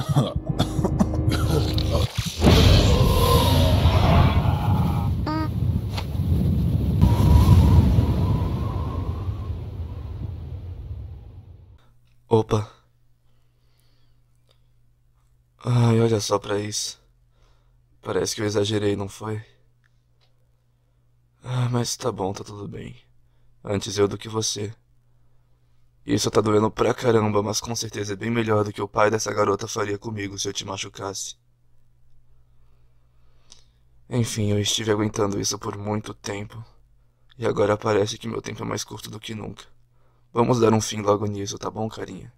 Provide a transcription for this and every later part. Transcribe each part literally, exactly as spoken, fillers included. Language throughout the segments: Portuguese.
Opa. Ai, olha só pra isso. Parece que eu exagerei, não foi? Ah, mas tá bom, tá tudo bem. Antes eu do que você. Isso tá doendo pra caramba, mas com certeza é bem melhor do que o pai dessa garota faria comigo se eu te machucasse. Enfim, eu estive aguentando isso por muito tempo. E agora parece que meu tempo é mais curto do que nunca. Vamos dar um fim logo nisso, tá bom, carinha?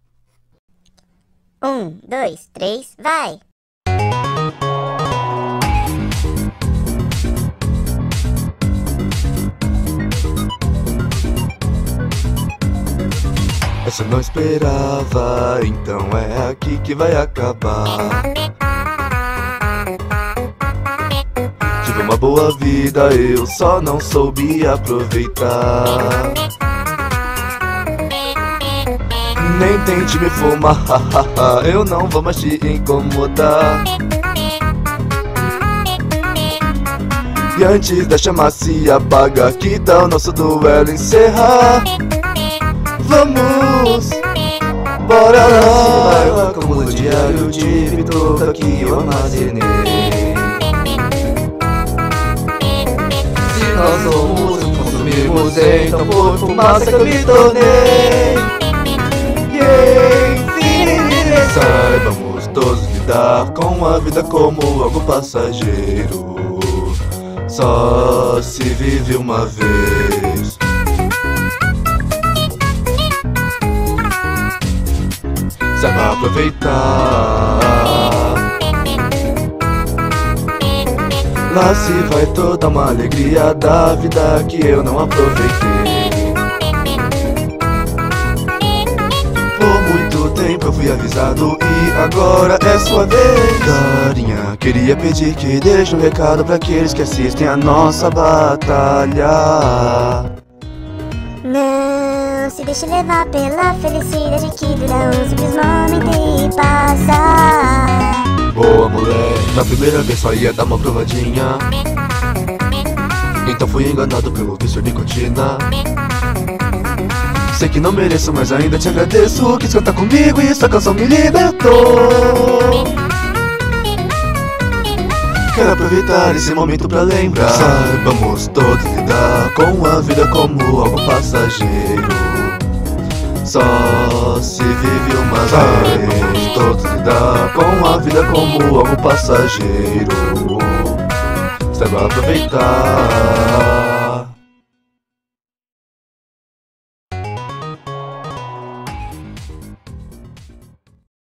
Um, dois, três, vai! Essa eu não esperava, então é aqui que vai acabar. Tive uma boa vida, eu só não soube aproveitar. Nem tente me fumar, eu não vou mais te incomodar. E antes da chama se apagar, que tal nosso duelo encerrar? Vamos, bora lá. Eu acumulo diário de bituca que eu armazenei. Se nós somos, consumimos, então por fumaça que eu me tornei. Saibamos todos lidar com a vida como algo passageiro. Só se vive uma vez. Saiba aproveitar. Lá se vai toda uma alegria da vida que eu não aproveitei. Eu fui avisado e agora é sua vez. Carinha, queria pedir que deixe um recado pra aqueles que assistem a nossa batalha. Não se deixe levar pela felicidade que dura um simples momento e passa. Boa, moleque, na primeira vez só ia dar uma provadinha. Então fui enganado pelo vício de nicotina. Sei que não mereço, mas ainda te agradeço. Quis cantar comigo e essa canção me libertou. Quero aproveitar esse momento pra lembrar. Saibamos todos lidar com a vida como algo passageiro. Só se vive uma vez. Saibamos todos lidar com a vida como algo passageiro. Saiba aproveitar.